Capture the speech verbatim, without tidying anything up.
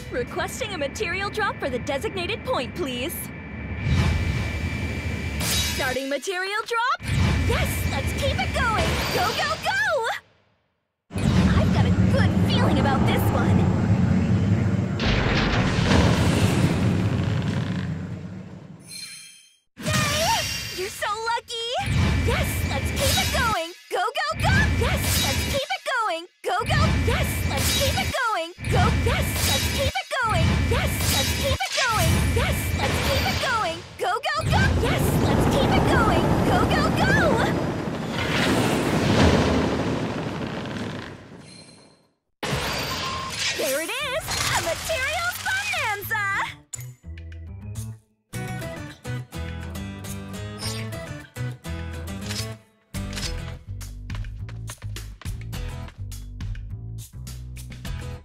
Requesting a material drop for the designated point, please. Starting material drop? Yes, let's keep it going! Go, go, go! I've got a good feeling about this one. Yay! You're so lucky! Yes, let's keep it going! Go, go, go! Yes, let's keep it going! Go, go! Yes, let's keep it going! Go! Yes, let's keep it going! Yes, let's keep it going! Yes, let's keep it going! Go, go, go! Yes, let's keep it going! Go, go, go! There it is! A materials bonanza!